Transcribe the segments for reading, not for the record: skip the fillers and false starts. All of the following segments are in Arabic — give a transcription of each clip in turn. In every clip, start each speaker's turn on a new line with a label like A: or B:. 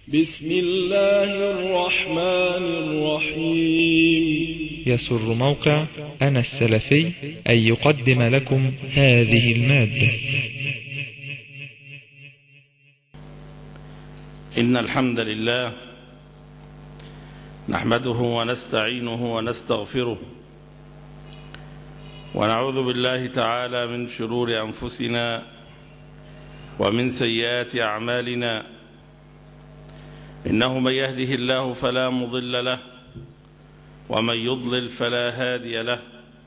A: بسم الله الرحمن الرحيم.
B: يسر موقع أنا السلفي أن يقدم لكم هذه المادة.
C: إن الحمد لله نحمده ونستعينه ونستغفره، ونعوذ بالله تعالى من شرور أنفسنا ومن سيئات أعمالنا. إنه من يهده الله فلا مضل له، ومن يضلل فلا هادي له،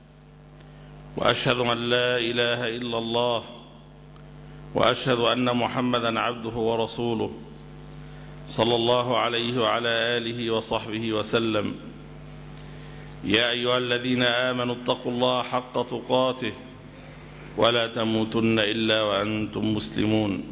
C: وأشهد أن لا إله إلا الله، وأشهد أن محمدا عبده ورسوله صلى الله عليه وعلى آله وصحبه وسلم. يا أيها الذين آمنوا اتقوا الله حق تقاته ولا تموتن إلا وأنتم مسلمون.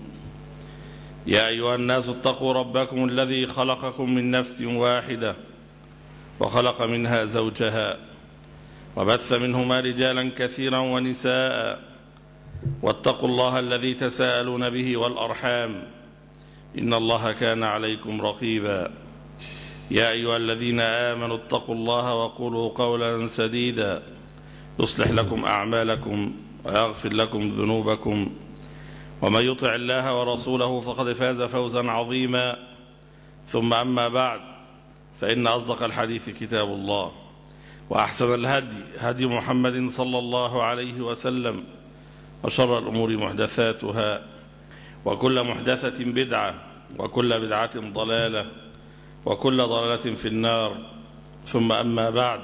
C: يا أيها الناس اتقوا ربكم الذي خلقكم من نفس واحدة وخلق منها زوجها وبث منهما رجالا كثيرا ونساء، واتقوا الله الذي تساءلون به والأرحام إن الله كان عليكم رقيبا. يا أيها الذين آمنوا اتقوا الله وقولوا قولا سديدا يصلح لكم أعمالكم ويغفر لكم ذنوبكم، ومن يطع الله ورسوله فقد فاز فوزا عظيما. ثم أما بعد، فإن أصدق الحديث كتاب الله، وأحسن الهدي هدي محمد صلى الله عليه وسلم، وشر الأمور محدثاتها، وكل محدثة بدعة، وكل بدعة ضلالة، وكل ضلالة في النار. ثم أما بعد،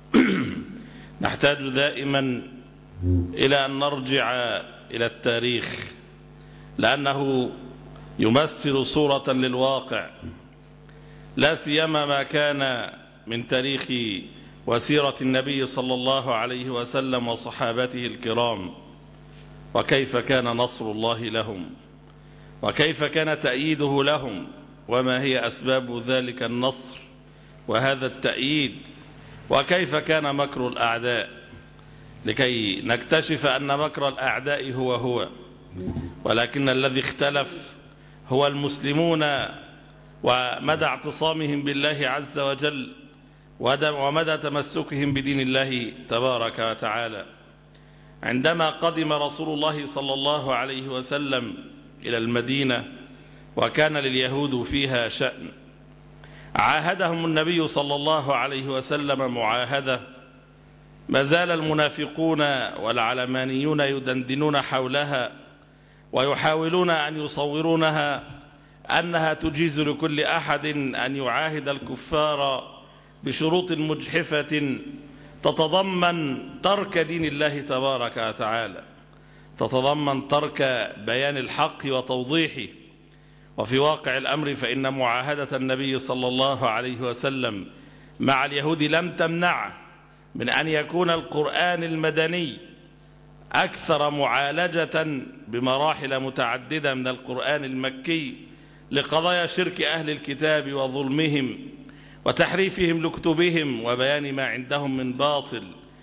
C: نحتاج دائما إلى أن نرجع إلى التاريخ، لأنه يمثل صورة للواقع، لا سيما ما كان من تاريخ وسيرة النبي صلى الله عليه وسلم وصحابته الكرام، وكيف كان نصر الله لهم، وكيف كان تأييده لهم، وما هي أسباب ذلك النصر وهذا التأييد، وكيف كان مكر الأعداء، لكي نكتشف أن مكر الأعداء هو ولكن الذي اختلف هو المسلمون ومدى اعتصامهم بالله عز وجل ومدى تمسكهم بدين الله تبارك وتعالى. عندما قدم رسول الله صلى الله عليه وسلم إلى المدينة وكان لليهود فيها شأن، عاهدهم النبي صلى الله عليه وسلم معاهدة ما زال المنافقون والعلمانيون يدندنون حولها، ويحاولون أن يصورونها أنها تجيز لكل أحد أن يعاهد الكفار بشروط مجحفة تتضمن ترك دين الله تبارك وتعالى، تتضمن ترك بيان الحق وتوضيحه. وفي واقع الأمر فإن معاهدة النبي صلى الله عليه وسلم مع اليهود لم تمنعه من أن يكون القرآن المدني أكثر معالجة بمراحل متعددة من القرآن المكي لقضايا شرك أهل الكتاب وظلمهم وتحريفهم لكتبهم وبيان ما عندهم من باطل.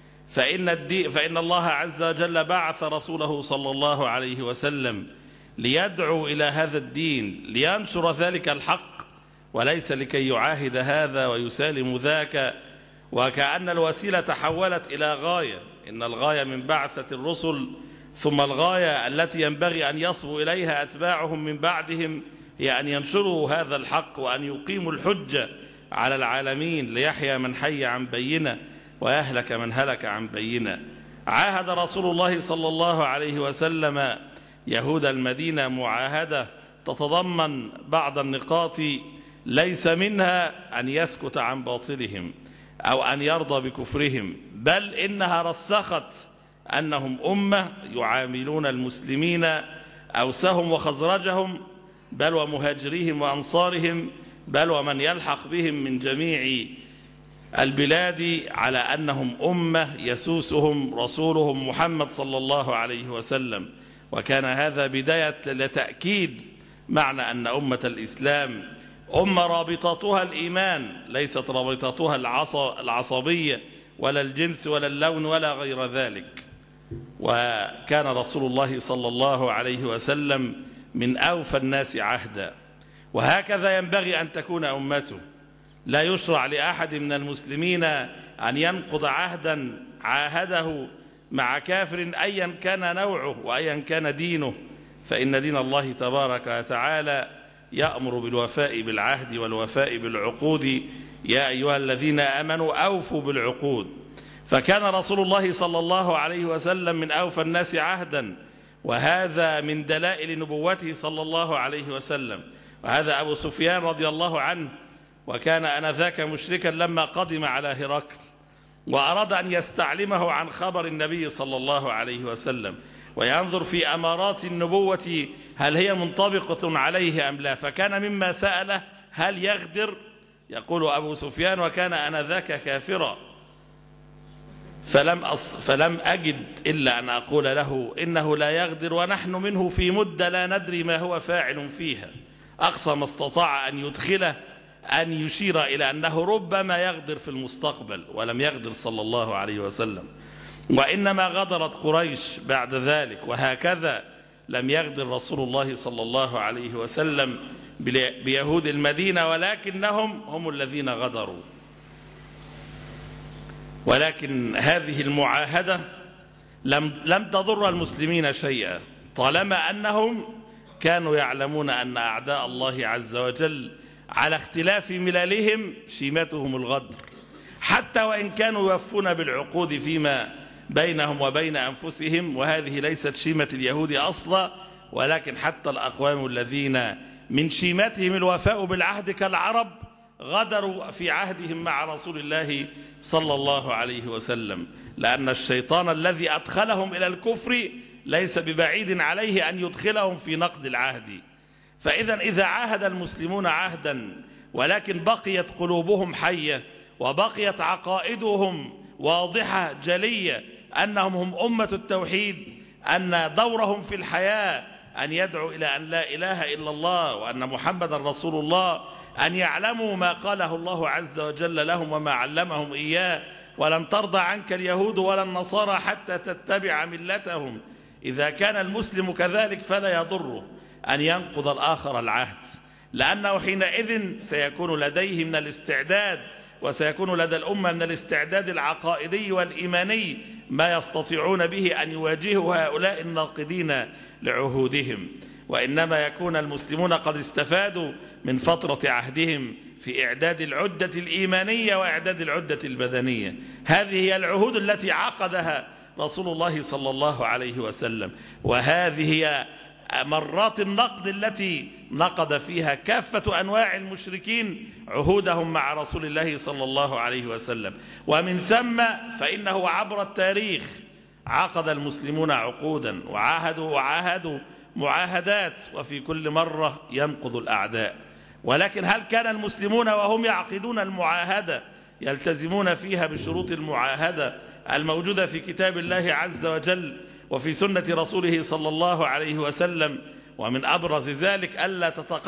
C: فإن الله عز وجل بعث رسوله صلى الله عليه وسلم ليدعو إلى هذا الدين، لينشر ذلك الحق، وليس لكي يعاهد هذا ويسالم ذاك، وكأن الوسيلة تحولت إلى غاية. إن الغاية من بعثة الرسل ثم الغاية التي ينبغي أن يصبو إليها أتباعهم من بعدهم هي أن ينشروا هذا الحق وأن يقيموا الحجة على العالمين، ليحيى من حي عن بينة ويهلك من هلك عن بينة. عاهد رسول الله صلى الله عليه وسلم يهود المدينة معاهدة تتضمن بعض النقاط، ليس منها أن يسكت عن باطلهم أو أن يرضى بكفرهم، بل إنها رسخت أنهم أمة يعاملون المسلمين أوسهم وخزرجهم، بل ومهاجريهم وأنصارهم، بل ومن يلحق بهم من جميع البلاد، على أنهم أمة يسوسهم رسولهم محمد صلى الله عليه وسلم. وكان هذا بداية لتأكيد معنى أن أمة الإسلام أمة رابطتها الإيمان، ليست رابطتها العصبية ولا الجنس ولا اللون ولا غير ذلك. وكان رسول الله صلى الله عليه وسلم من أوفى الناس عهدا، وهكذا ينبغي أن تكون أمته. لا يشرع لأحد من المسلمين أن ينقض عهدا عاهده مع كافر أيا كان نوعه وأيا كان دينه، فإن دين الله تبارك وتعالى يأمر بالوفاء بالعهد والوفاء بالعقود. يا أيها الذين آمنوا أوفوا بالعقود. فكان رسول الله صلى الله عليه وسلم من أوفى الناس عهدا، وهذا من دلائل نبوته صلى الله عليه وسلم. وهذا أبو سفيان رضي الله عنه، وكان آنذاك مشركا لما قدم على هرقل وأراد أن يستعلمه عن خبر النبي صلى الله عليه وسلم وينظر في أمارات النبوة هل هي منطبقة عليه أم لا، فكان مما سأله هل يغدر؟ يقول أبو سفيان: وكان آنذاك كافرا، فلم أجد إلا أن أقول له إنه لا يغدر ونحن منه في مدة لا ندري ما هو فاعل فيها. أقصى ما استطاع أن يدخله أن يشير إلى أنه ربما يغدر في المستقبل، ولم يغدر صلى الله عليه وسلم، وإنما غدرت قريش بعد ذلك. وهكذا لم يغدر رسول الله صلى الله عليه وسلم بيهود المدينة، ولكنهم هم الذين غدروا. ولكن هذه المعاهدة لم تضر المسلمين شيئا، طالما أنهم كانوا يعلمون أن أعداء الله عز وجل على اختلاف ملالهم شيمتهم الغدر، حتى وإن كانوا يوفون بالعقود فيما بينهم وبين أنفسهم، وهذه ليست شيمة اليهود أصلا، ولكن حتى الأقوام الذين من شيمتهم الوفاء بالعهد كالعرب غدروا في عهدهم مع رسول الله صلى الله عليه وسلم، لأن الشيطان الذي أدخلهم إلى الكفر ليس ببعيد عليه أن يدخلهم في نقض العهد. إذا عاهد المسلمون عهدا ولكن بقيت قلوبهم حية وبقيت عقائدهم واضحة جلية أنهم هم أمة التوحيد، أن دورهم في الحياة أن يدعوا إلى أن لا إله إلا الله وأن محمدا رسول الله، أن يعلموا ما قاله الله عز وجل لهم وما علمهم إياه: ولن ترضى عنك اليهود ولا النصارى حتى تتبع ملتهم. إذا كان المسلم كذلك فلا يضره أن ينقض الآخر العهد، لأنه حينئذ سيكون لديه من الاستعداد وسيكون لدى الأمة من الاستعداد العقائدي والإيماني ما يستطيعون به أن يواجهوا هؤلاء الناقضين لعهودهم. وإنما يكون المسلمون قد استفادوا من فترة عهدهم في إعداد العدة الإيمانية وإعداد العدة البدنية. هذه هي العهود التي عقدها رسول الله صلى الله عليه وسلم، وهذه هي مرات النقد التي نقد فيها كافة أنواع المشركين عهودهم مع رسول الله صلى الله عليه وسلم. ومن ثم فإنه عبر التاريخ عقد المسلمون عقودا وعاهدوا معاهدات، وفي كل مرة ينقض الأعداء. ولكن هل كان المسلمون وهم يعقدون المعاهدة يلتزمون فيها بشروط المعاهدة الموجودة في كتاب الله عز وجل وفي سنة رسوله صلى الله عليه وسلم؟ ومن أبرز ذلك ألا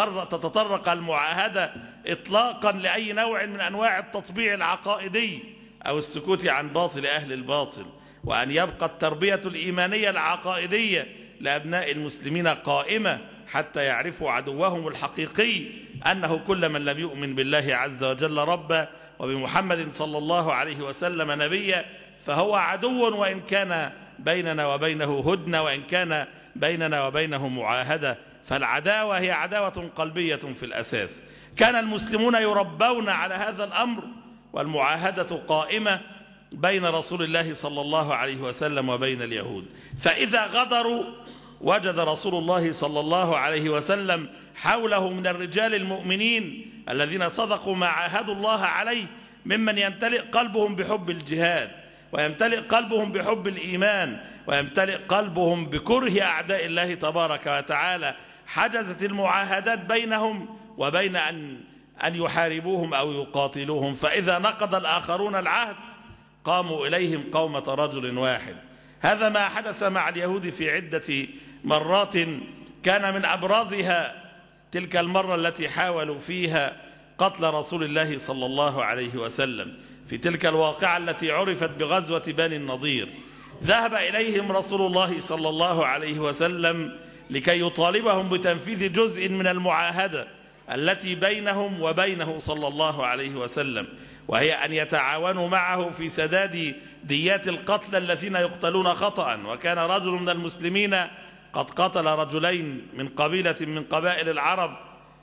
C: تتطرق المعاهدة إطلاقا لأي نوع من أنواع التطبيع العقائدي أو السكوت عن باطل أهل الباطل، وأن يبقى التربية الإيمانية العقائدية لأبناء المسلمين قائمة حتى يعرفوا عدوهم الحقيقي أنه كل من لم يؤمن بالله عز وجل ربا وبمحمد صلى الله عليه وسلم نبيا فهو عدو، وإن كان بيننا وبينه هدنة وإن كان بيننا وبينه معاهدة، فالعداوة هي عداوة قلبية في الأساس. كان المسلمون يربون على هذا الأمر، والمعاهدة قائمة بين رسول الله صلى الله عليه وسلم وبين اليهود. فإذا غدروا وجد رسول الله صلى الله عليه وسلم حوله من الرجال المؤمنين الذين صدقوا ما عاهدوا الله عليه ممن يمتلئ قلبهم بحب الجهاد، ويمتلئ قلبهم بحب الإيمان، ويمتلئ قلبهم بكره أعداء الله تبارك وتعالى. حجزت المعاهدات بينهم وبين أن يحاربوهم أو يقاتلوهم. فإذا نقض الآخرون العهد قاموا إليهم قومة رجل واحد. هذا ما حدث مع اليهود في عدة مرات، كان من أبرزها تلك المرة التي حاولوا فيها قتل رسول الله صلى الله عليه وسلم، في تلك الواقعة التي عرفت بغزوة بني النضير. ذهب إليهم رسول الله صلى الله عليه وسلم لكي يطالبهم بتنفيذ جزء من المعاهدة، التي بينهم وبينه صلى الله عليه وسلم، وهي أن يتعاونوا معه في سداد ديات القتلى الذين يقتلون خطأ. وكان رجل من المسلمين قد قتل رجلين من قبيلة من قبائل العرب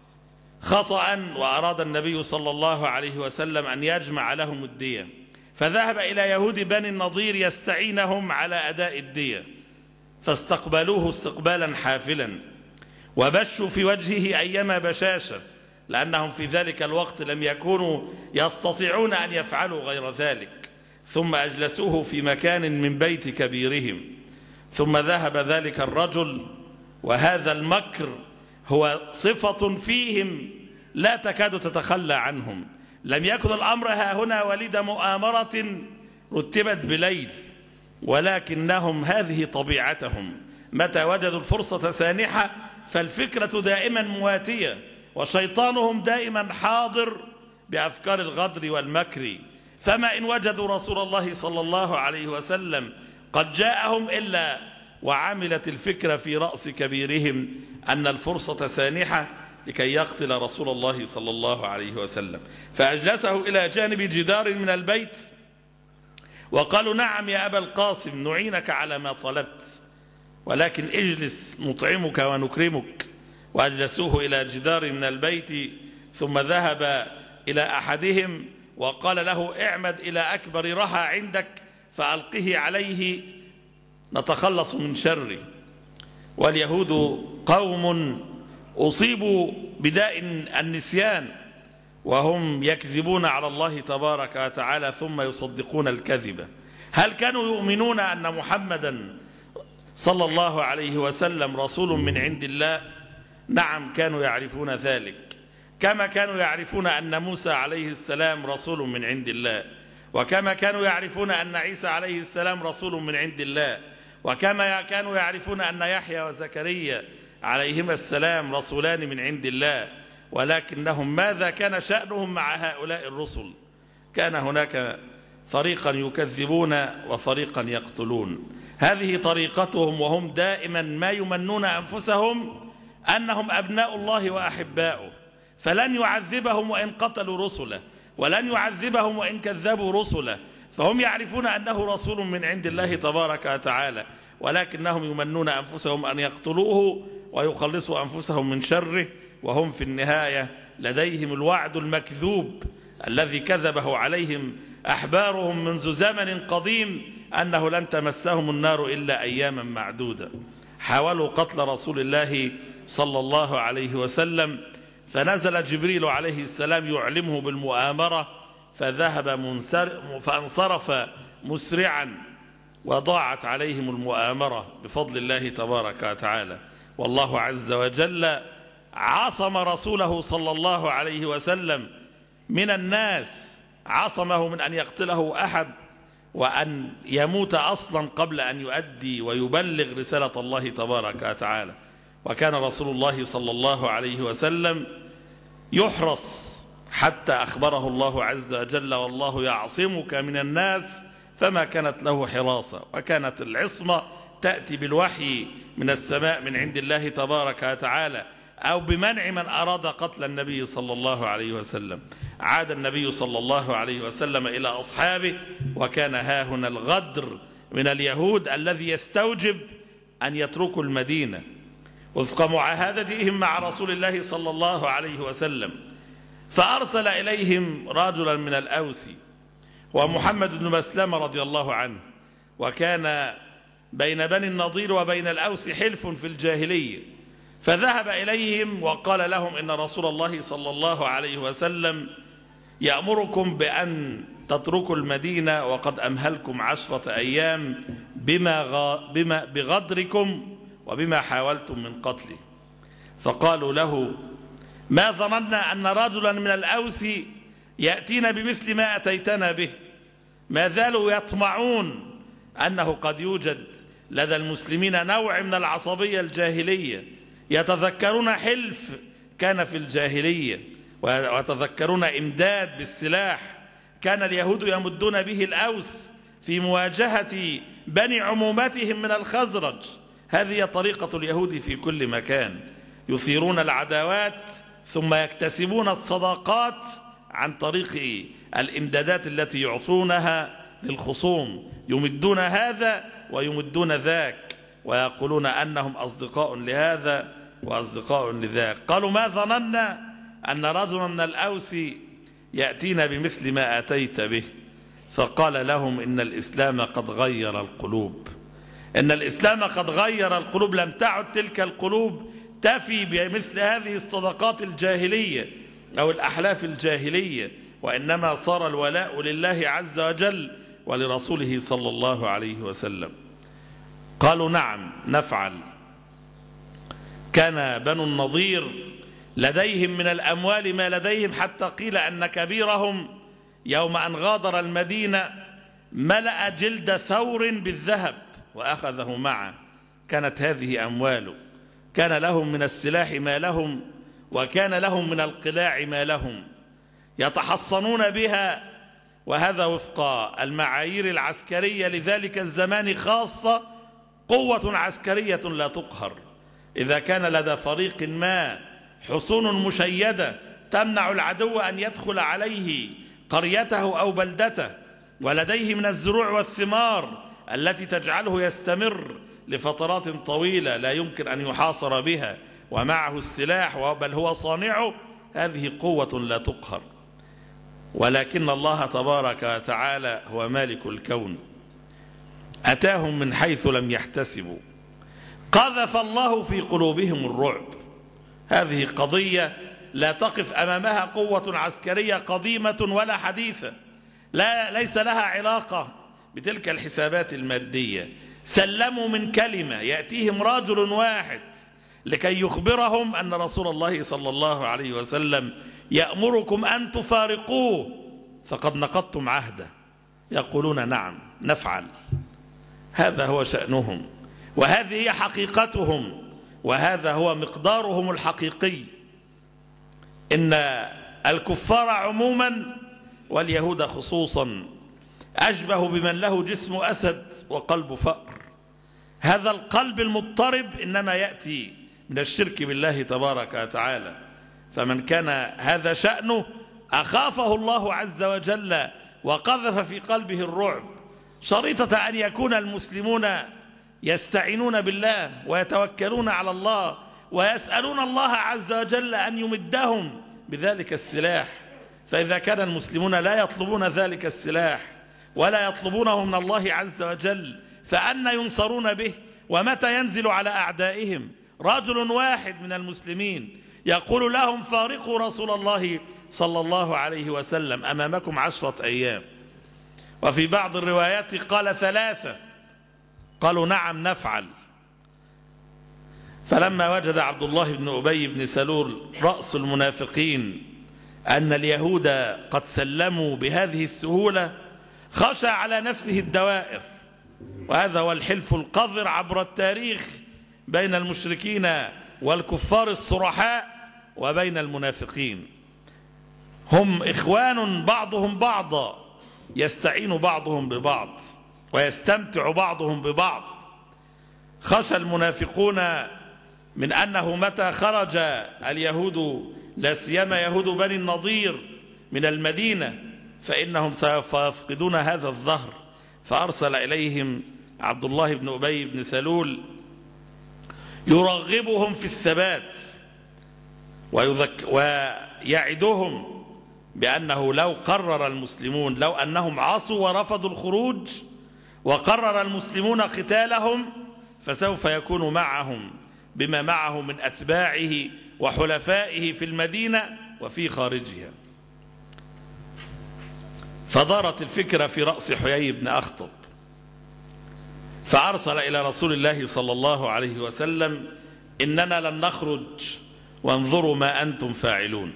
C: خطأ، وأراد النبي صلى الله عليه وسلم أن يجمع لهم الدية، فذهب إلى يهود بني النضير يستعينهم على أداء الدية، فاستقبلوه استقبالا حافلا وبشوا في وجهه أيما بشاشة، لأنهم في ذلك الوقت لم يكونوا يستطيعون أن يفعلوا غير ذلك. ثم أجلسوه في مكان من بيت كبيرهم، ثم ذهب ذلك الرجل، وهذا المكر هو صفة فيهم لا تكاد تتخلى عنهم. لم يكن الأمر هاهنا ولد مؤامرة رتبت بليل، ولكنهم هذه طبيعتهم، متى وجدوا الفرصة سانحة فالفكرة دائما مواتية، وشيطانهم دائما حاضر بأفكار الغدر والمكر. فما إن وجدوا رسول الله صلى الله عليه وسلم قد جاءهم إلا وعملت الفكرة في رأس كبيرهم أن الفرصة سانحة لكي يقتل رسول الله صلى الله عليه وسلم، فأجلسه إلى جانب جدار من البيت وقالوا: نعم يا أبا القاسم، نعينك على ما طلبت، ولكن اجلس نطعمك ونكرمك. وأجلسوه إلى جدار من البيت، ثم ذهب إلى أحدهم وقال له: اعمد إلى أكبر رها عندك فألقه عليه نتخلص من شره. واليهود قوم أصيبوا بداء النسيان، وهم يكذبون على الله تبارك وتعالى ثم يصدقون الكذبة. هل كانوا يؤمنون أن محمدا صلى الله عليه وسلم رسول من عند الله؟ نعم، كانوا يعرفون ذلك، كما كانوا يعرفون أن موسى عليه السلام رسول من عند الله، وكما كانوا يعرفون أن عيسى عليه السلام رسول من عند الله، وكما كانوا يعرفون أن يحيى وزكريا عليهما السلام رسولان من عند الله. ولكنهم ماذا كان شأنهم مع هؤلاء الرسل؟ كان هناك فريقا يكذبون وفريقا يقتلون. هذه طريقتهم، وهم دائما ما يمنون أنفسهم أنهم أبناء الله وأحباؤه، فلن يعذبهم وإن قتلوا رسله، ولن يعذبهم وإن كذبوا رسله، فهم يعرفون أنه رسول من عند الله تبارك وتعالى، ولكنهم يمنون أنفسهم أن يقتلوه ويخلصوا أنفسهم من شره، وهم في النهاية لديهم الوعد المكذوب الذي كذبه عليهم أحبارهم منذ زمن قديم أنه لن تمسهم النار إلا أياما معدودة. حاولوا قتل رسول الله صلى الله عليه وسلم، فنزل جبريل عليه السلام يعلمه بالمؤامرة، فانصرف مسرعا، وضاعت عليهم المؤامرة بفضل الله تبارك وتعالى. والله عز وجل عصم رسوله صلى الله عليه وسلم من الناس، عصمه من أن يقتله أحد وأن يموت أصلا قبل أن يؤدي ويبلغ رسالة الله تبارك وتعالى. وكان رسول الله صلى الله عليه وسلم يحرص حتى أخبره الله عز وجل: والله يعصمك من الناس، فما كانت له حراسة. وكانت العصمة تأتي بالوحي من السماء من عند الله تبارك وتعالى، أو بمنع من أراد قتل النبي صلى الله عليه وسلم. عاد النبي صلى الله عليه وسلم إلى أصحابه، وكان هاهنا الغدر من اليهود الذي يستوجب أن يتركوا المدينة وفق معاهدتهم مع رسول الله صلى الله عليه وسلم. فأرسل إليهم رجلا من الأوس ومحمد بن مسلمة رضي الله عنه، وكان بين بني النضير وبين الأوس حلف في الجاهلية، فذهب إليهم وقال لهم: إن رسول الله صلى الله عليه وسلم يأمركم بأن تتركوا المدينة، وقد أمهلكم 10 أيام بغدركم وبما حاولتم من قتله. فقالوا له: ما ظننا أن رجلا من الأوس يأتينا بمثل ما أتيتنا به. ما زالوا يطمعون أنه قد يوجد لدى المسلمين نوع من العصبية الجاهلية، يتذكرون حلف كان في الجاهلية، ويتذكرون إمداد بالسلاح كان اليهود يمدون به الأوس في مواجهة بني عمومتهم من الخزرج. هذه طريقة اليهود في كل مكان، يثيرون العداوات ثم يكتسبون الصداقات عن طريق الإمدادات التي يعطونها للخصوم، يمدون هذا ويمدون ذاك، ويقولون أنهم أصدقاء لهذا وأصدقاء لذاك. قالوا ما ظننا أن رجلا من الأوس يأتينا بمثل ما أتيت به، فقال لهم إن الإسلام قد غير القلوب، إن الإسلام قد غير القلوب، لم تعد تلك القلوب تفي بمثل هذه الصدقات الجاهلية أو الأحلاف الجاهلية، وإنما صار الولاء لله عز وجل ولرسوله صلى الله عليه وسلم. قالوا نعم نفعل. كان بنو النضير لديهم من الأموال ما لديهم، حتى قيل أن كبيرهم يوم أن غادر المدينة ملأ جلد ثور بالذهب وأخذه معه، كانت هذه أمواله. كان لهم من السلاح ما لهم، وكان لهم من القلاع ما لهم يتحصنون بها، وهذا وفق المعايير العسكرية لذلك الزمان خاصة، قوة عسكرية لا تقهر. إذا كان لدى فريق ما حصون مشيدة تمنع العدو أن يدخل عليه قريته أو بلدته، ولديه من الزروع والثمار التي تجعله يستمر لفترات طويلة لا يمكن أن يحاصر بها، ومعه السلاح بل هو صانعه، هذه قوة لا تقهر. ولكن الله تبارك وتعالى هو مالك الكون، أتاهم من حيث لم يحتسبوا، قذف الله في قلوبهم الرعب. هذه قضية لا تقف أمامها قوة عسكرية قديمة ولا حديثة، ليس لها علاقة بتلك الحسابات المادية. سلموا من كلمة، يأتيهم رجل واحد لكي يخبرهم أن رسول الله صلى الله عليه وسلم يأمركم أن تفارقوه فقد نقضتم عهده، يقولون نعم نفعل. هذا هو شأنهم، وهذه هي حقيقتهم، وهذا هو مقدارهم الحقيقي. إن الكفار عموما واليهود خصوصا أشبه بمن له جسم أسد وقلب فأر. هذا القلب المضطرب إنما يأتي من الشرك بالله تبارك وتعالى، فمن كان هذا شأنه أخافه الله عز وجل وقذف في قلبه الرعب، شريطة أن يكون المسلمون يستعينون بالله ويتوكلون على الله ويسألون الله عز وجل أن يمدهم بذلك السلاح. فإذا كان المسلمون لا يطلبون ذلك السلاح ولا يطلبونه من الله عز وجل، فأن ينصرون به؟ ومتى ينزل على أعدائهم رجل واحد من المسلمين يقول لهم فارقوا رسول الله صلى الله عليه وسلم أمامكم 10 أيام، وفي بعض الروايات قال 3، قالوا نعم نفعل. فلما وجد عبد الله بن أبي بن سلول رأس المنافقين أن اليهود قد سلموا بهذه السهولة خشى على نفسه الدوائر. وهذا هو الحلف القذر عبر التاريخ بين المشركين والكفار الصرحاء وبين المنافقين، هم إخوان بعضهم بعضا، يستعين بعضهم ببعض ويستمتع بعضهم ببعض. خشى المنافقون من أنه متى خرج اليهود لا سيما يهود بني النضير من المدينة فإنهم سيفقدون هذا الظهر، فأرسل إليهم عبد الله بن أبي بن سلول يرغبهم في الثبات ويعدهم بأنه لو قرر المسلمون، لو أنهم عصوا ورفضوا الخروج وقرر المسلمون قتالهم، فسوف يكون معهم بما معه من أتباعه وحلفائه في المدينة وفي خارجها. فدارت الفكرة في رأس حيي بن أخطب، فأرسل إلى رسول الله صلى الله عليه وسلم إننا لن نخرج وانظروا ما أنتم فاعلون.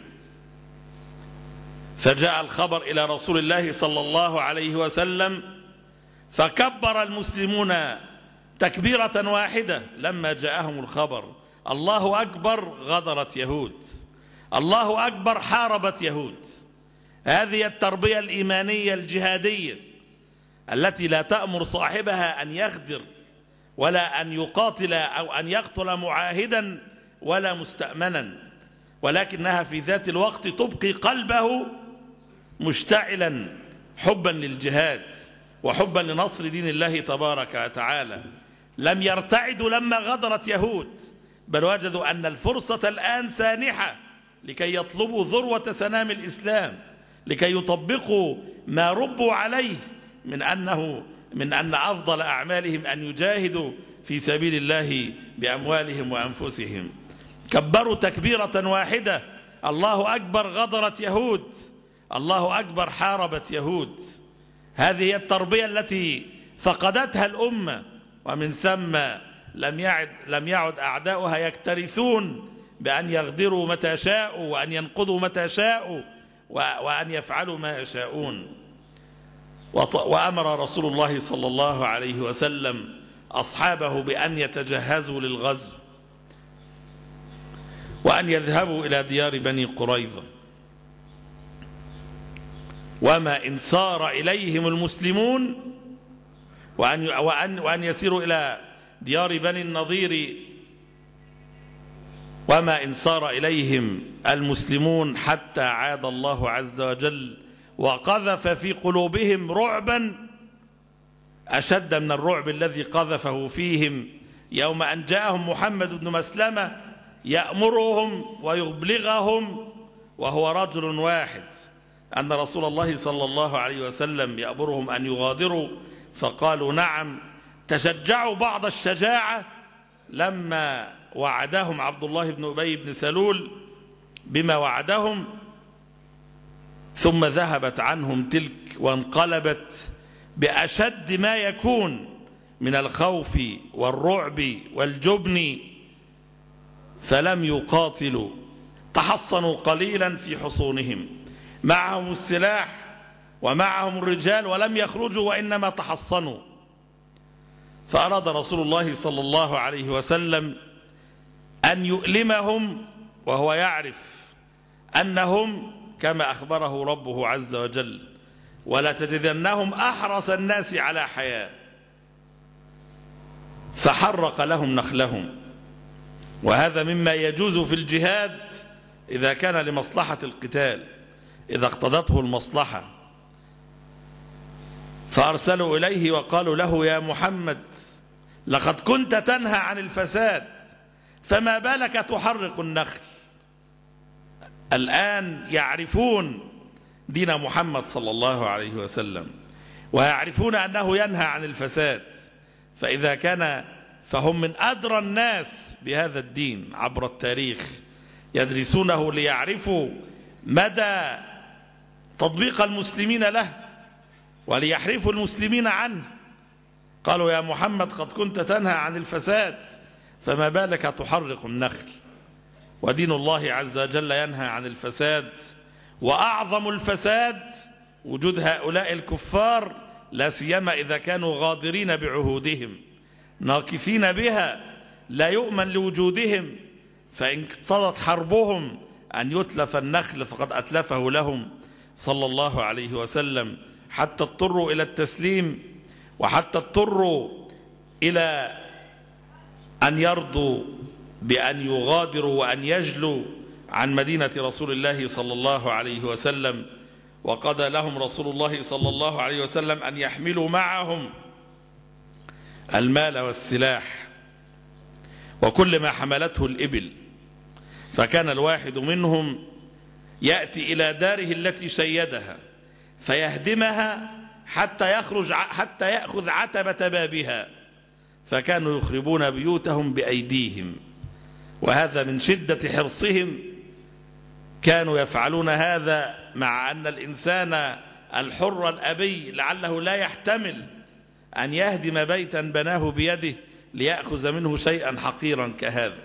C: فجاء الخبر إلى رسول الله صلى الله عليه وسلم فكبر المسلمون تكبيرة واحدة لما جاءهم الخبر، الله أكبر غدرت يهود، الله أكبر حاربت يهود. هذه التربية الإيمانية الجهادية التي لا تأمر صاحبها أن يغدر ولا أن يقاتل أو أن يقتل معاهدا ولا مستأمنا، ولكنها في ذات الوقت تبقي قلبه مشتعلا حبا للجهاد وحبا لنصر دين الله تبارك وتعالى. لم يرتعدوا لما غدرت يهود، بل وجدوا أن الفرصة الآن سانحة لكي يطلبوا ذروة سنام الإسلام، لكي يطبقوا ما ربوا عليه من أن أفضل أعمالهم أن يجاهدوا في سبيل الله بأموالهم وأنفسهم. كبروا تكبيرة واحدة، الله أكبر، غدرت يهود، الله أكبر، حاربت يهود. هذه هي التربية التي فقدتها الأمة، ومن ثم لم يعد أعداؤها يكترثون بأن يغدروا متى شاءوا وأن ينقضوا متى شاءوا وأن يفعلوا ما يشاءون. وأمر رسول الله صلى الله عليه وسلم أصحابه بأن يتجهزوا للغزو وأن يذهبوا إلى ديار بني قريظة، وما إن سار إليهم المسلمون، وأن يسيروا إلى ديار بني النضير، وما إن سار إليهم المسلمون حتى عاد الله عز وجل وقذف في قلوبهم رعبا أشد من الرعب الذي قذفه فيهم يوم أن جاءهم محمد بن مسلمة يأمرهم ويبلغهم وهو رجل واحد أن رسول الله صلى الله عليه وسلم يأمرهم أن يغادروا، فقالوا نعم. تشجعوا بعض الشجاعة لما وعدهم عبد الله بن أبي بن سلول بما وعدهم، ثم ذهبت عنهم تلك وانقلبت بأشد ما يكون من الخوف والرعب والجبن، فلم يقاتلوا، تحصنوا قليلا في حصونهم، معهم السلاح ومعهم الرجال، ولم يخرجوا وإنما تحصنوا. فأراد رسول الله صلى الله عليه وسلم أن يؤلمهم، وهو يعرف أنهم كما أخبره ربه عز وجل ولتجدنهم أحرص الناس على حياة، فحرق لهم نخلهم. وهذا مما يجوز في الجهاد إذا كان لمصلحة القتال، إذا اقتضته المصلحة. فأرسلوا إليه وقالوا له يا محمد لقد كنت تنهى عن الفساد فما بالك تحرق النخل. الآن يعرفون دين محمد صلى الله عليه وسلم ويعرفون أنه ينهى عن الفساد، فإذا كان فهم من أدرى الناس بهذا الدين عبر التاريخ، يدرسونه ليعرفوا مدى تطبيق المسلمين له وليحرفوا المسلمين عنه. قالوا يا محمد قد كنت تنهى عن الفساد فما بالك تحرق النخل. ودين الله عز وجل ينهى عن الفساد، وأعظم الفساد وجود هؤلاء الكفار، لا سيما إذا كانوا غادرين بعهودهم ناكثين بها، لا يؤمن لوجودهم، فإن اقتضت حربهم أن يتلف النخل فقد أتلفه لهم صلى الله عليه وسلم، حتى اضطروا إلى التسليم، وحتى اضطروا إلى أن يرضوا بأن يغادروا وأن يجلوا عن مدينة رسول الله صلى الله عليه وسلم. وقضى لهم رسول الله صلى الله عليه وسلم أن يحملوا معهم المال والسلاح وكل ما حملته الإبل، فكان الواحد منهم يأتي إلى داره التي شيدها فيهدمها حتى يأخذ عتبة بابها، فكانوا يخربون بيوتهم بأيديهم. وهذا من شدة حرصهم، كانوا يفعلون هذا مع أن الإنسان الحر الأبي لعله لا يحتمل أن يهدم بيتا بناه بيده ليأخذ منه شيئا حقيرا كهذا.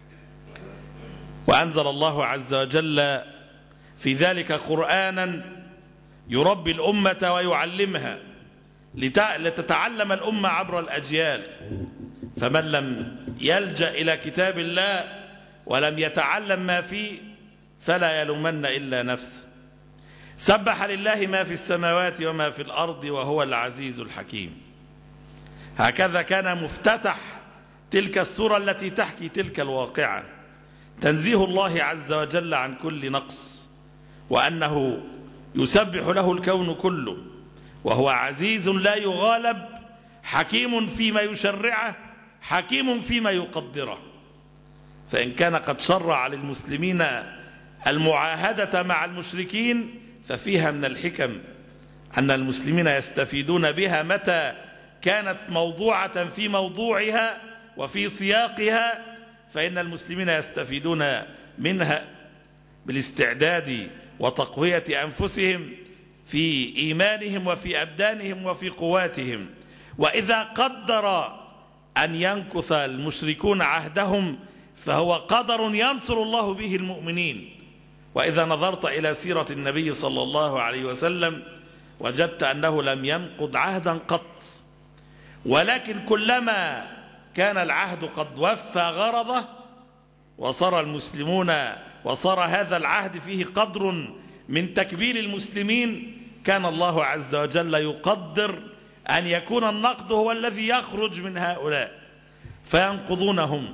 C: وأنزل الله عز وجل في ذلك قرآنا يربي الأمة ويعلمها لتتعلم الأمة عبر الأجيال. فمن لم يلجأ إلى كتاب الله ولم يتعلم ما فيه فلا يلومن إلا نفسه. سبح لله ما في السماوات وما في الأرض وهو العزيز الحكيم. هكذا كان مفتتح تلك السورة التي تحكي تلك الواقعة. تنزيه الله عز وجل عن كل نقص، وأنه يسبح له الكون كله، وهو عزيز لا يغالب، حكيم فيما يشرعه، حكيم فيما يقدره. فإن كان قد شرع للمسلمين المعاهدة مع المشركين ففيها من الحكم أن المسلمين يستفيدون بها متى كانت موضوعة في موضوعها وفي سياقها، فإن المسلمين يستفيدون منها بالاستعداد وتقوية أنفسهم في إيمانهم وفي أبدانهم وفي قواتهم. وإذا قدر أن ينكث المشركون عهدهم فهو قدر ينصر الله به المؤمنين. وإذا نظرت إلى سيرة النبي صلى الله عليه وسلم وجدت أنه لم ينقض عهدا قط، ولكن كلما كان العهد قد وفى غرضه وصار المسلمون وصار هذا العهد فيه قدر من تكبير المسلمين، كان الله عز وجل يقدر أن يكون النقد هو الذي يخرج من هؤلاء فينقضونهم،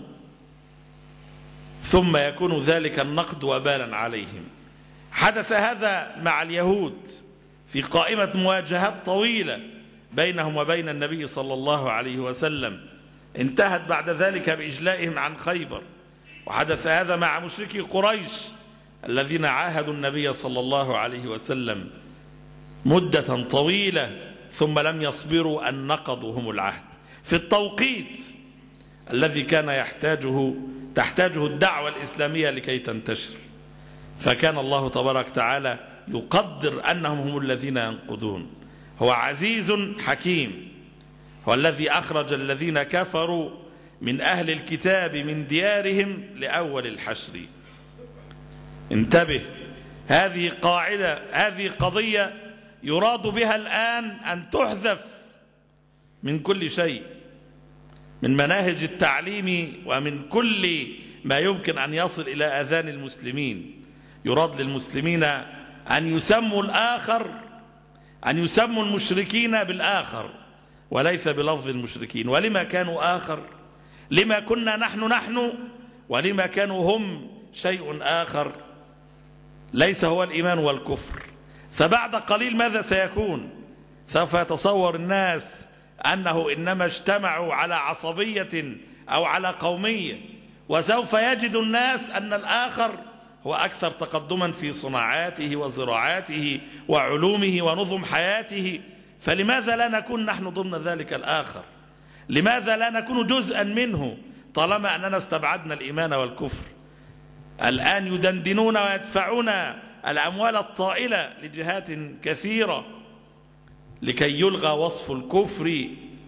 C: ثم يكون ذلك النقد وبالا عليهم. حدث هذا مع اليهود في قائمة مواجهات طويلة بينهم وبين النبي صلى الله عليه وسلم، انتهت بعد ذلك بإجلائهم عن خيبر. وحدث هذا مع مشركي قريش الذين عاهدوا النبي صلى الله عليه وسلم مدة طويلة ثم لم يصبروا أن نقضوا هم العهد في التوقيت الذي كان تحتاجه الدعوة الإسلامية لكي تنتشر. فكان الله تبارك وتعالى يقدر أنهم هم الذين ينقضون. هو عزيز حكيم، هو الذي أخرج الذين كفروا من أهل الكتاب من ديارهم لأول الحشر. انتبه، هذه قاعدة، هذه قضية يراد بها الآن أن تحذف من كل شيء، من مناهج التعليم ومن كل ما يمكن أن يصل إلى آذان المسلمين. يراد للمسلمين أن يسموا الآخر، أن يسموا المشركين بالآخر وليس بلفظ المشركين. ولما كانوا آخر؟ لما كنا نحن ولما كانوا هم شيء آخر ليس هو الإيمان والكفر. فبعد قليل ماذا سيكون؟ سوف يتصور الناس أنه إنما اجتمعوا على عصبية أو على قومية، وسوف يجد الناس أن الآخر هو أكثر تقدما في صناعاته وزراعاته وعلومه ونظم حياته. فلماذا لا نكون نحن ضمن ذلك الآخر؟ لماذا لا نكون جزءا منه طالما أننا استبعدنا الإيمان والكفر؟ الآن يدندنون ويدفعون الأموال الطائلة لجهات كثيرة لكي يلغى وصف الكفر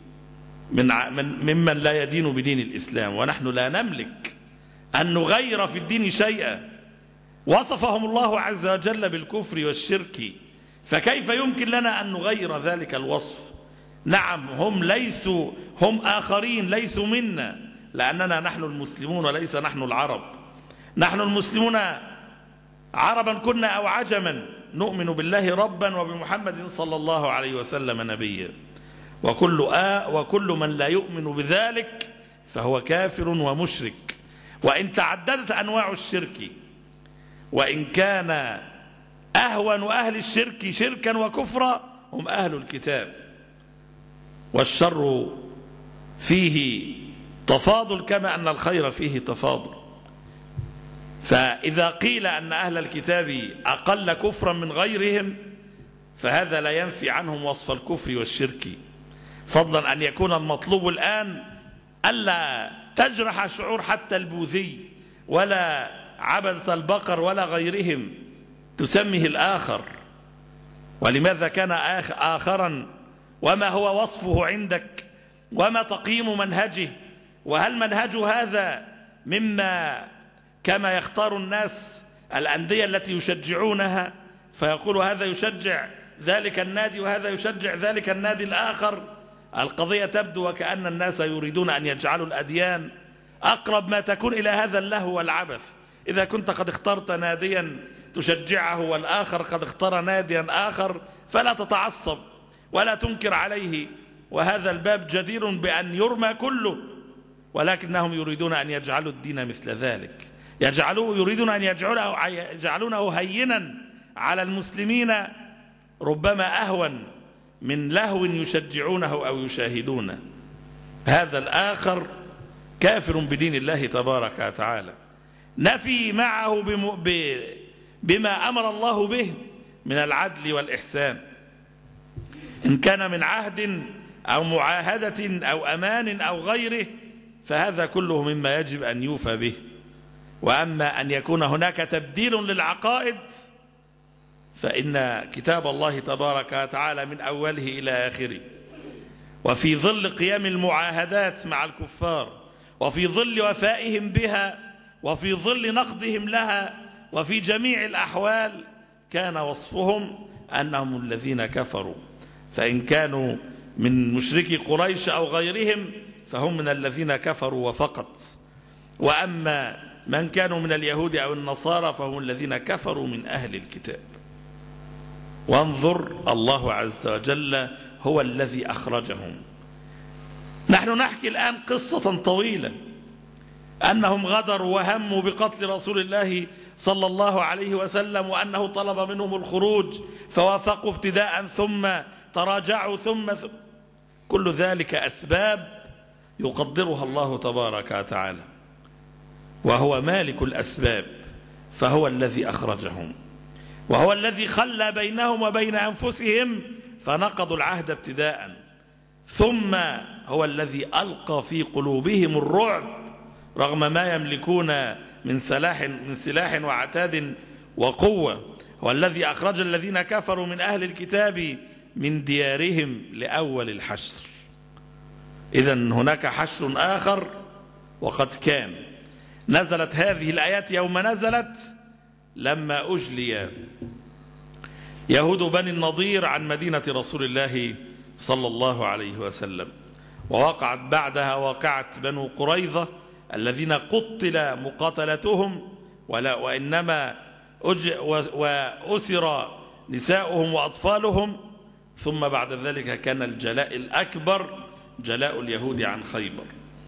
C: ممن لا يدين بدين الإسلام، ونحن لا نملك أن نغير في الدين شيئا. وصفهم الله عز وجل بالكفر والشرك، فكيف يمكن لنا أن نغير ذلك الوصف؟ نعم، هم آخرين ليسوا منا، لأننا نحن المسلمون وليس نحن العرب. نحن المسلمون عربا كنا أو عجما نؤمن بالله ربا وبمحمد صلى الله عليه وسلم نبيا، وكل من لا يؤمن بذلك فهو كافر ومشرك. وإن تعددت أنواع الشرك، وإن كان أهون أهل الشرك شركا وكفرا هم أهل الكتاب، والشر فيه تفاضل كما أن الخير فيه تفاضل. فإذا قيل أن أهل الكتاب أقل كفرا من غيرهم فهذا لا ينفي عنهم وصف الكفر والشرك، فضلا أن يكون المطلوب الآن ألا تجرح شعور حتى البوذي ولا عبدة البقر ولا غيرهم تسميه الآخر. ولماذا كان آخرا؟ وما هو وصفه عندك؟ وما تقييم منهجه؟ وهل منهجه هذا مما كما يختار الناس الأندية التي يشجعونها فيقول هذا يشجع ذلك النادي وهذا يشجع ذلك النادي الآخر؟ القضية تبدو وكأن الناس يريدون أن يجعلوا الأديان أقرب ما تكون إلى هذا اللهو والعبث. إذا كنت قد اخترت ناديا تشجعه والآخر قد اختار ناديا آخر فلا تتعصب ولا تنكر عليه، وهذا الباب جدير بأن يرمى كله، ولكنهم يريدون أن يجعلوا الدين مثل ذلك. يريدون أن يجعلونه هينا على المسلمين، ربما أهون من لهو يشجعونه أو يشاهدونه. هذا الآخر كافر بدين الله تبارك وتعالى، نفي معه بما أمر الله به من العدل والإحسان، إن كان من عهد أو معاهدة أو أمان أو غيره، فهذا كله مما يجب أن يوفى به. وأما أن يكون هناك تبديل للعقائد، فإن كتاب الله تبارك وتعالى من أوله إلى آخره، وفي ظل قيام المعاهدات مع الكفار، وفي ظل وفائهم بها، وفي ظل نقضهم لها، وفي جميع الأحوال كان وصفهم أنهم الذين كفروا. فإن كانوا من مشركي قريش أو غيرهم فهم من الذين كفروا وفقط، وأما من كانوا من اليهود أو النصارى فهم الذين كفروا من أهل الكتاب. وانظر، الله عز وجل هو الذي أخرجهم. نحن نحكي الآن قصة طويلة، أنهم غدروا وهموا بقتل رسول الله صلى الله عليه وسلم، وأنه طلب منهم الخروج فوافقوا ابتداء ثم تراجعوا ثم كل ذلك أسباب يقدرها الله تبارك وتعالى، وهو مالك الأسباب، فهو الذي أخرجهم، وهو الذي خلى بينهم وبين أنفسهم فنقضوا العهد ابتداء، ثم هو الذي ألقى في قلوبهم الرعب رغم ما يملكون من سلاح وعتاد وقوة. هو الذي أخرج الذين كفروا من أهل الكتاب من ديارهم لأول الحشر. إذن هناك حشر آخر وقد كان. نزلت هذه الآيات يوم نزلت لما أجلي يهود بني النضير عن مدينة رسول الله صلى الله عليه وسلم، ووقعت بعدها واقعة بنو قريظة الذين قتل مقاتلتهم وإنما وأسر نساؤهم وأطفالهم. ثم بعد ذلك كان الجلاء الأكبر جلاء اليهود عن خيبر،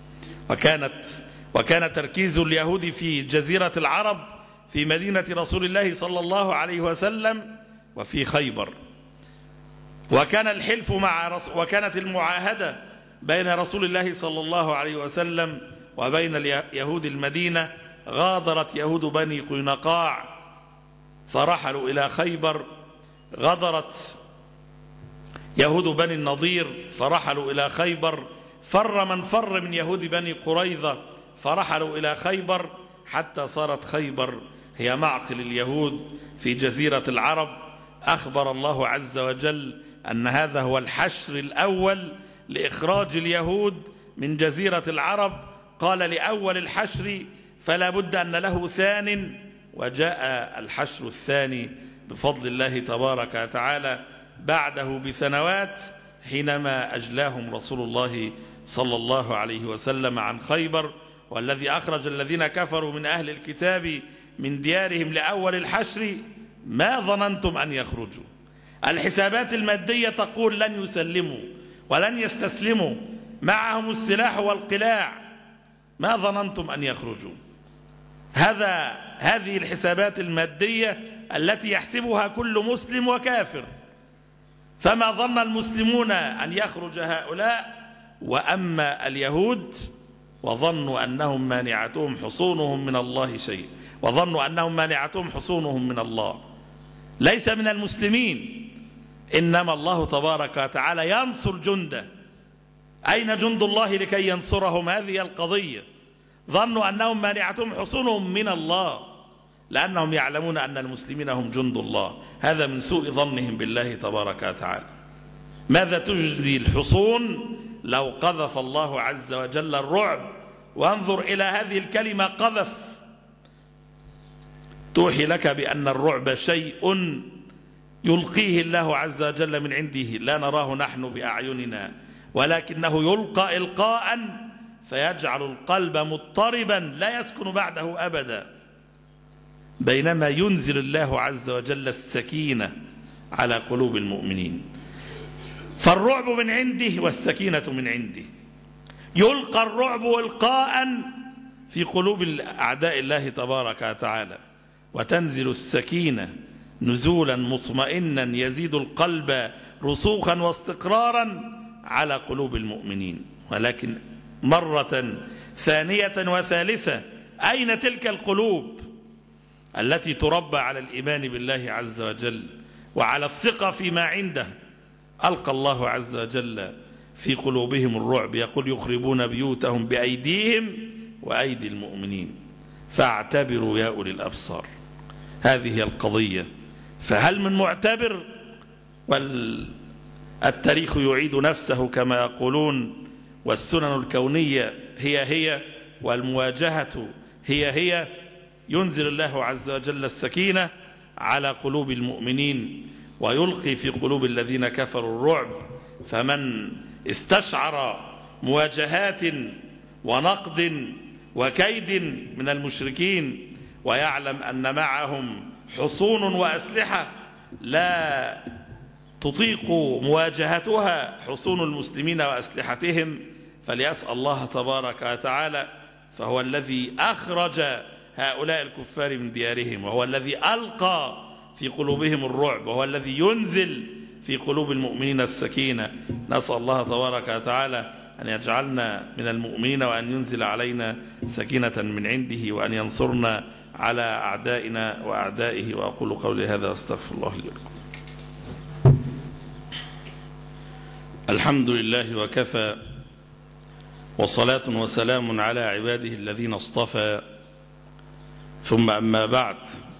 C: وكان تركيز اليهود في جزيرة العرب في مدينة رسول الله صلى الله عليه وسلم وفي خيبر. وكان الحلف وكانت المعاهدة بين رسول الله صلى الله عليه وسلم وبين يهود المدينة. غادرت يهود بني قينقاع فرحلوا إلى خيبر، غادرت يهود بني النضير فرحلوا إلى خيبر، فر من فر من يهود بني قريظة فرحلوا إلى خيبر، حتى صارت خيبر هي معقل اليهود في جزيرة العرب. أخبر الله عز وجل أن هذا هو الحشر الأول لإخراج اليهود من جزيرة العرب. قال لأول الحشر فلا بد أن له ثان، وجاء الحشر الثاني بفضل الله تبارك وتعالى بعده بسنوات، حينما أجلاهم رسول الله صلى الله عليه وسلم عن خيبر. والذي أخرج الذين كفروا من أهل الكتاب من ديارهم لأول الحشر ما ظننتم أن يخرجوا. الحسابات المادية تقول لن يسلموا ولن يستسلموا، معهم السلاح والقلاع، ما ظننتم أن يخرجوا. هذه الحسابات المادية التي يحسبها كل مسلم وكافر. فما ظن المسلمون أن يخرج هؤلاء، وأما اليهود وظنوا أنهم مانعتهم حصونهم من الله شيء، وظنوا أنهم مانعتهم حصونهم من الله، ليس من المسلمين، إنما الله تبارك وتعالى ينصر جنده. أين جند الله لكي ينصرهم؟ هذه القضية. ظنوا أنهم مانعتهم حصونهم من الله لأنهم يعلمون أن المسلمين هم جند الله. هذا من سوء ظنهم بالله تبارك وتعالى. ماذا تجري الحصون لو قذف الله عز وجل الرعب؟ وانظر إلى هذه الكلمة قذف، توحي لك بأن الرعب شيء يلقيه الله عز وجل من عنده، لا نراه نحن بأعيننا، ولكنه يلقى إلقاء فيجعل القلب مضطربا لا يسكن بعده أبدا، بينما ينزل الله عز وجل السكينة على قلوب المؤمنين. فالرعب من عنده والسكينة من عنده. يلقى الرعب إلقاء في قلوب أعداء الله تبارك وتعالى، وتنزل السكينة نزولا مطمئنا يزيد القلب رسوخا واستقرارا على قلوب المؤمنين. ولكن مرة ثانية وثالثة، أين تلك القلوب التي تربى على الإيمان بالله عز وجل وعلى الثقة فيما عنده؟ ألقى الله عز وجل في قلوبهم الرعب، يقول يخربون بيوتهم بأيديهم وأيدي المؤمنين فاعتبروا يا أولي الأبصار. هذه هي القضية. فهل من معتبر؟ والتاريخ يعيد نفسه كما يقولون، والسنن الكونية هي والمواجهة هي. ينزل الله عز وجل السكينة على قلوب المؤمنين ويلقي في قلوب الذين كفروا الرعب. فمن استشعر مواجهات ونقد وكيد من المشركين ويعلم أن معهم حصون وأسلحة لا تطيق مواجهتها حصون المسلمين وأسلحتهم، فليسأل الله تبارك وتعالى، فهو الذي أخرج هؤلاء الكفار من ديارهم، وهو الذي ألقى في قلوبهم الرعب، وهو الذي ينزل في قلوب المؤمنين السكينة. نسأل الله تبارك وتعالى أن يجعلنا من المؤمنين، وأن ينزل علينا سكينة من عنده، وأن ينصرنا على أعدائنا وأعدائه. وأقول قولي هذا أستغفر الله لي ولكم. الحمد لله وكفى، وصلاة وسلام على عباده الذين اصطفى، ثم أما بعد،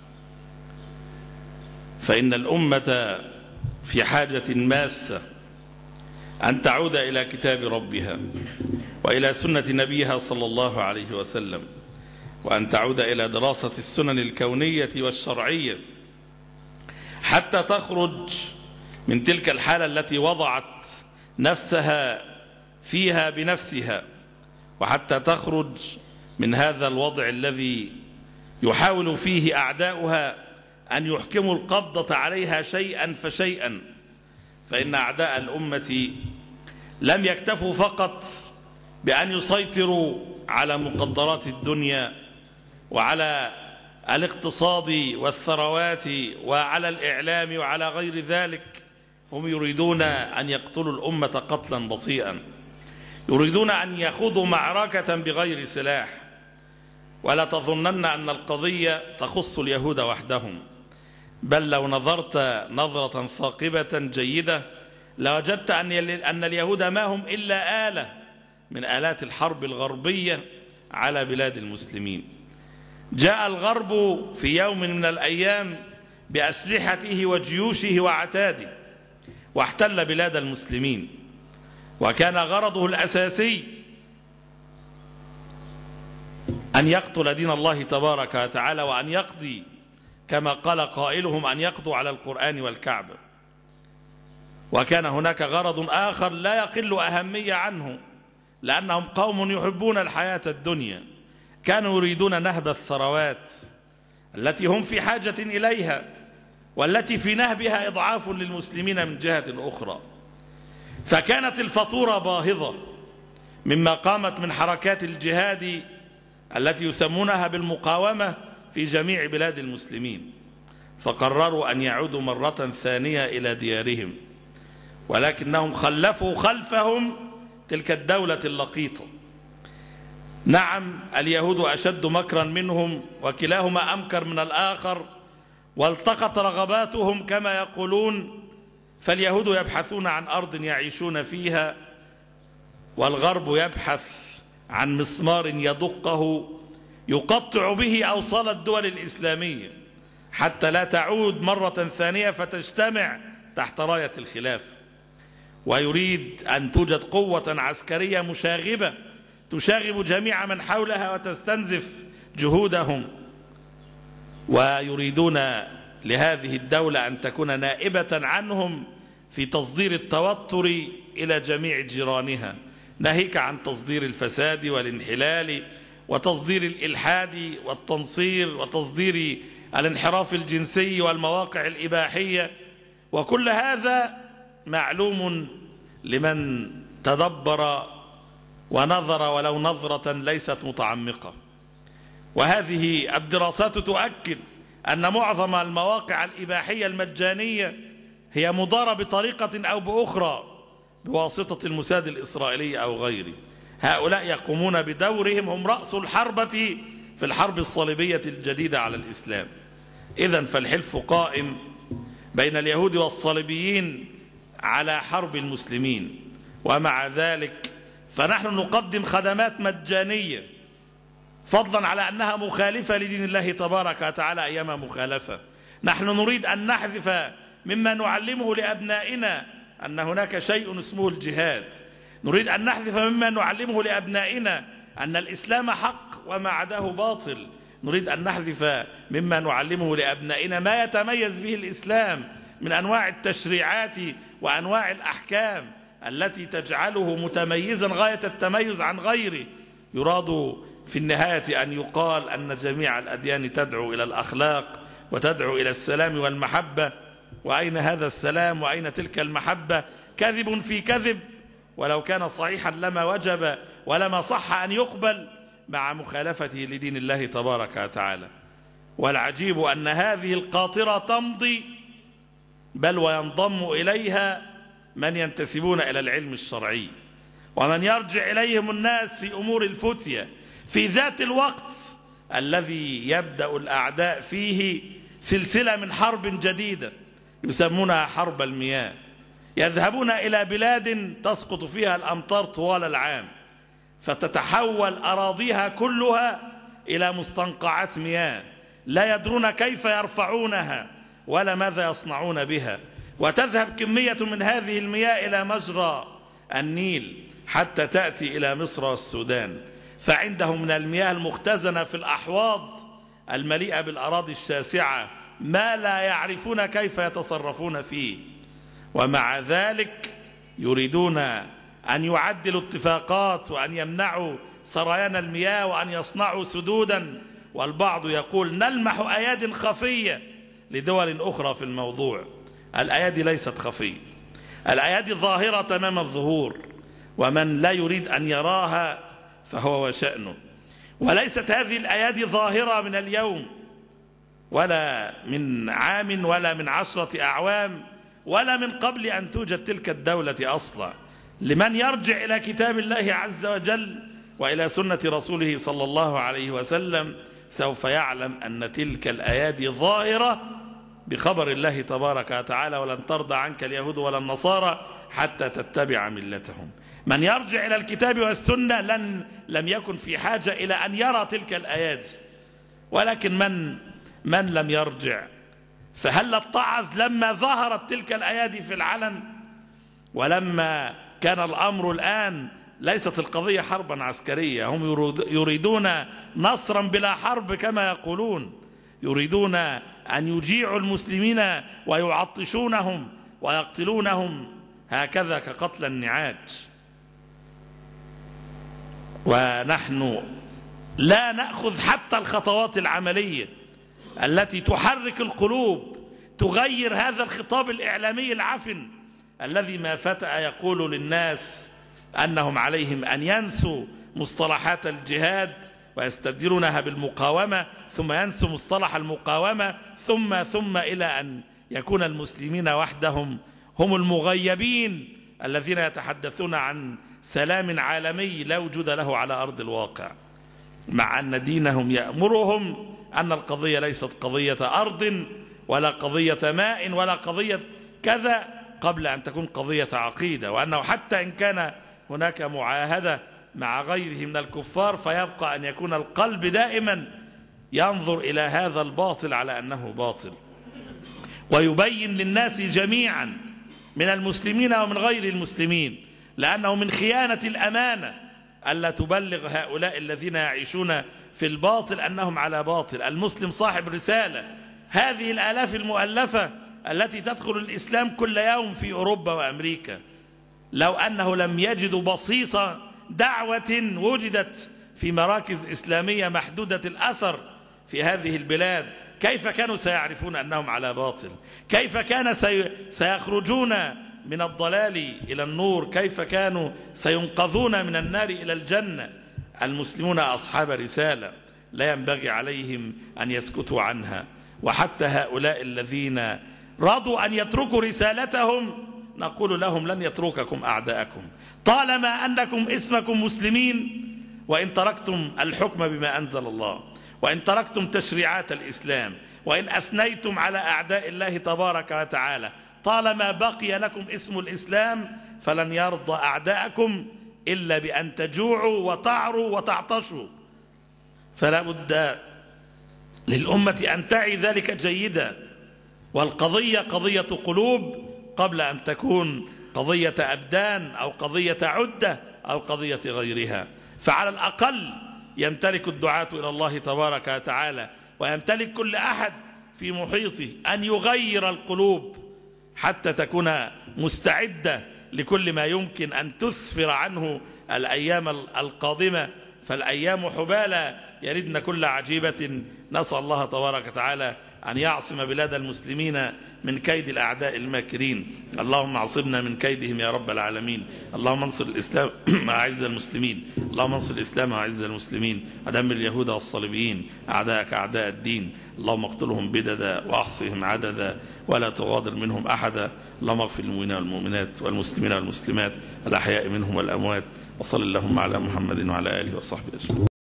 C: فإن الأمة في حاجة ماسة أن تعود إلى كتاب ربها وإلى سنة نبيها صلى الله عليه وسلم، وأن تعود إلى دراسة السنن الكونية والشرعية حتى تخرج من تلك الحالة التي وضعت نفسها فيها بنفسها، وحتى تخرج من هذا الوضع الذي يحاول فيه أعداؤها أن يحكموا القبضة عليها شيئا فشيئا. فإن أعداء الأمة لم يكتفوا فقط بأن يسيطروا على مقدرات الدنيا وعلى الاقتصاد والثروات وعلى الإعلام وعلى غير ذلك، هم يريدون أن يقتلوا الأمة قتلا بطيئا، يريدون أن يخوضوا معركة بغير سلاح. ولا تظنن أن القضية تخص اليهود وحدهم، بل لو نظرت نظرة ثاقبة جيدة لوجدت أن اليهود ما هم إلا آلة من آلات الحرب الغربية على بلاد المسلمين. جاء الغرب في يوم من الأيام بأسلحته وجيوشه وعتاده واحتل بلاد المسلمين، وكان غرضه الأساسي أن يقتل دين الله تبارك وتعالى، وأن يقضي كما قال قائلهم أن يقضوا على القرآن والكعبة. وكان هناك غرض آخر لا يقل أهمية عنه، لأنهم قوم يحبون الحياة الدنيا، كانوا يريدون نهب الثروات التي هم في حاجة إليها، والتي في نهبها إضعاف للمسلمين من جهة أخرى. فكانت الفاتورة باهظة مما قامت من حركات الجهاد التي يسمونها بالمقاومة في جميع بلاد المسلمين، فقرروا أن يعودوا مرة ثانية إلى ديارهم، ولكنهم خلفوا خلفهم تلك الدولة اللقيطة. نعم، اليهود أشد مكرا منهم، وكلاهما أمكر من الآخر، والتقت رغباتهم كما يقولون. فاليهود يبحثون عن أرض يعيشون فيها، والغرب يبحث عن مسمار يدقه يقطع به أوصال الدول الإسلامية حتى لا تعود مرة ثانية فتجتمع تحت راية الخلافة. ويريد أن توجد قوة عسكرية مشاغبة تشاغب جميع من حولها وتستنزف جهودهم، ويريدون لهذه الدولة أن تكون نائبة عنهم في تصدير التوتر إلى جميع جيرانها، ناهيك عن تصدير الفساد والانحلال وتصدير الإلحاد والتنصير وتصدير الانحراف الجنسي والمواقع الإباحية. وكل هذا معلوم لمن تدبر ونظر ولو نظرة ليست متعمقة. وهذه الدراسات تؤكد أن معظم المواقع الإباحية المجانية هي مدارة بطريقة أو بأخرى بواسطة الموساد الإسرائيلي أو غيره. هؤلاء يقومون بدورهم، هم رأس الحربة في الحرب الصليبية الجديدة على الإسلام. إذن فالحلف قائم بين اليهود والصليبيين على حرب المسلمين، ومع ذلك فنحن نقدم خدمات مجانية فضلا على أنها مخالفة لدين الله تبارك وتعالى أيما مخالفة. نحن نريد أن نحذف مما نعلمه لأبنائنا أن هناك شيء اسمه الجهاد، نريد أن نحذف مما نعلمه لأبنائنا أن الإسلام حق وما عداه باطل، نريد أن نحذف مما نعلمه لأبنائنا ما يتميز به الإسلام من أنواع التشريعات وأنواع الأحكام التي تجعله متميزا غاية التميز عن غيره. يراد في النهاية أن يقال أن جميع الأديان تدعو إلى الأخلاق وتدعو إلى السلام والمحبة، وأين هذا السلام وأين تلك المحبة؟ كذب في كذب، ولو كان صحيحا لما وجب ولما صح أن يقبل مع مخالفته لدين الله تبارك وتعالى. والعجيب أن هذه القاطرة تمضي بل وينضم إليها من ينتسبون إلى العلم الشرعي ومن يرجع إليهم الناس في أمور الفتية في ذات الوقت الذي يبدأ الأعداء فيه سلسلة من حرب جديدة يسمونها حرب المياه. يذهبون إلى بلاد تسقط فيها الأمطار طوال العام فتتحول أراضيها كلها إلى مستنقعات مياه، لا يدرون كيف يرفعونها ولا ماذا يصنعون بها، وتذهب كمية من هذه المياه إلى مجرى النيل حتى تأتي إلى مصر والسودان، فعندهم من المياه المختزنة في الأحواض المليئة بالأراضي الشاسعة ما لا يعرفون كيف يتصرفون فيه. ومع ذلك يريدون أن يعدلوا اتفاقات وأن يمنعوا سريان المياه وأن يصنعوا سدودا، والبعض يقول نلمح أياد خفية لدول أخرى في الموضوع. الأيادي ليست خفية، الأيادي ظاهرة تمام الظهور، ومن لا يريد أن يراها فهو وشأنه. وليست هذه الأيادي ظاهرة من اليوم ولا من عام ولا من 10 أعوام ولا من قبل أن توجد تلك الدولة أصلا. لمن يرجع إلى كتاب الله عز وجل وإلى سنة رسوله صلى الله عليه وسلم سوف يعلم أن تلك الأيادي ظاهرة بخبر الله تبارك وتعالى: ولن ترضى عنك اليهود ولا النصارى حتى تتبع ملتهم. من يرجع إلى الكتاب والسنة لم يكن في حاجة إلى أن يرى تلك الأيادي، ولكن من لم يرجع فهل اتعظ لما ظهرت تلك الأيادي في العلن؟ ولما كان الأمر الآن ليست القضية حربا عسكرية، هم يريدون نصرا بلا حرب كما يقولون، يريدون أن يجيعوا المسلمين ويعطشونهم ويقتلونهم هكذا كقتل النعاج. ونحن لا نأخذ حتى الخطوات العملية التي تحرك القلوب تغير هذا الخطاب الإعلامي العفن الذي ما فتأ يقول للناس أنهم عليهم أن ينسوا مصطلحات الجهاد ويستبدلونها بالمقاومة، ثم ينسوا مصطلح المقاومة، ثم إلى أن يكون المسلمين وحدهم هم المغيبين الذين يتحدثون عن سلام عالمي لا وجود له على أرض الواقع، مع أن دينهم يأمرهم أن القضية ليست قضية أرض ولا قضية ماء ولا قضية كذا قبل أن تكون قضية عقيدة، وأنه حتى إن كان هناك معاهدة مع غيره من الكفار فيبقى أن يكون القلب دائما ينظر إلى هذا الباطل على أنه باطل، ويبين للناس جميعا من المسلمين ومن غير المسلمين، لأنه من خيانة الأمانة ألا تبلغ هؤلاء الذين يعيشون في الباطل أنهم على باطل. المسلم صاحب رسالة. هذه الآلاف المؤلفة التي تدخل الإسلام كل يوم في أوروبا وأمريكا، لو أنه لم يجدوا بصيص دعوة وجدت في مراكز إسلامية محدودة الأثر في هذه البلاد، كيف كانوا سيعرفون أنهم على باطل؟ كيف كان سيخرجون من الضلال إلى النور؟ كيف كانوا سينقذون من النار إلى الجنة؟ المسلمون أصحاب رسالة، لا ينبغي عليهم أن يسكتوا عنها. وحتى هؤلاء الذين رضوا أن يتركوا رسالتهم نقول لهم لن يترككم أعداءكم طالما أنكم اسمكم مسلمين، وإن تركتم الحكم بما أنزل الله، وإن تركتم تشريعات الإسلام، وإن أثنيتم على أعداء الله تبارك وتعالى، طالما بقي لكم اسم الإسلام فلن يرضى أعداءكم إلا بأن تجوعوا وتعروا وتعطشوا. فلا بد للأمة أن تعي ذلك جيدا، والقضية قضية قلوب قبل أن تكون قضية أبدان أو قضية عدة أو قضية غيرها. فعلى الأقل يمتلك الدعاة إلى الله تبارك وتعالى ويمتلك كل أحد في محيطه أن يغير القلوب حتى تكون مستعدة لكل ما يمكن أن تثفر عنه الأيام القادمة. فالأيام حبالى يردن كل عجيبة. نسأل الله تبارك وتعالى أن يعصم بلاد المسلمين من كيد الأعداء الماكرين. اللهم اعصمنا من كيدهم يا رب العالمين. اللهم انصر الإسلام وأعز المسلمين. اللهم انصر الإسلام وأعز المسلمين، ودمر اليهود والصليبيين أعداءك أعداء الدين. اللهم اقتلهم بددا وأحصهم عددا ولا تغادر منهم أحدا. اللهم اغفر للمؤمنين والمؤمنات والمسلمين والمسلمات الأحياء منهم والأموات، وصل اللهم على محمد وعلى آله وصحبه أجمعين.